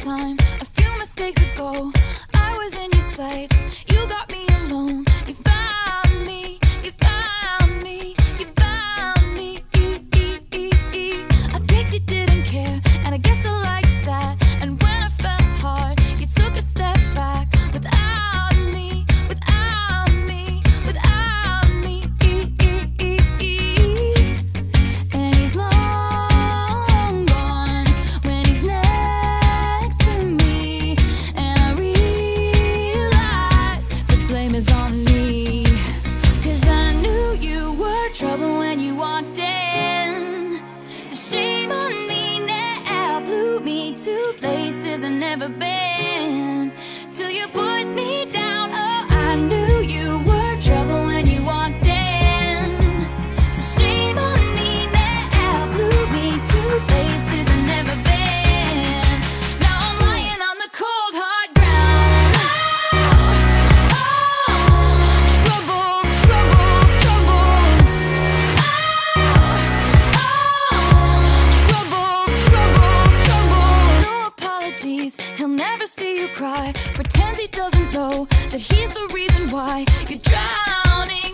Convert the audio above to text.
time, a few mistakes ago, I was in your sights. You got me alone. You found me. You found me. You found me. I guess you didn't care, and I guess I liked that. And when I fell hard, you took a step back. Without me, without me, without me. And he's long gone when he's next to me. And I realize the blame is on me. 'Cause I knew you were trouble when you walked in. So shame on me now, flew me to places I've never been. Till you put me down, oh, I knew you were trouble when you walked in. So shame on me now, flew me to places I've never been. Now I'm lying on the cold hard ground. Oh, trouble, trouble, trouble. Trouble, trouble, trouble. No apologies, he'll never see you cry. Pretends he doesn't know that he's the reason why you're drowning.